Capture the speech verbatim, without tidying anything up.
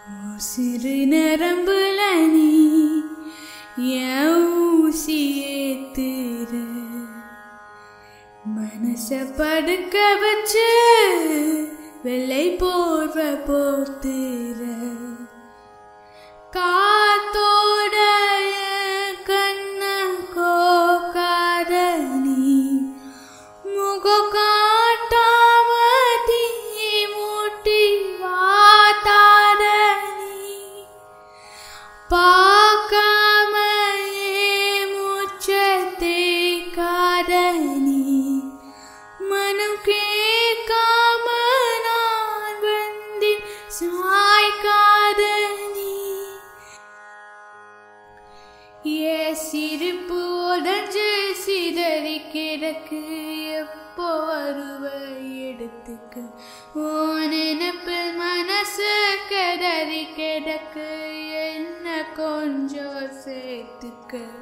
சிறு நரம்புல நீ என் ஊசி ஏத்துற, மனச படுக்க வச்சு வெள்ளை போர்வ போத்துற, காத்தோட கண்ண கோக்காத நீ முக காட்டாம தீ மூட்டி வாத்தாத நீ, பார்க்காம மூச்சத்தை காத நீ, மனம் கேட்காம நான் வந்தேன் சாய்க்காத நீ. ஏ சிரிப்பு உடஞ்சு சிதறி கிடக்கு, எப்போ வருவ எடுத்துக்க, ஓ நினைப்பில் மனசு கதறி கிடக்கு, என்ன கொஞ்சம் சேர்த்துக்க.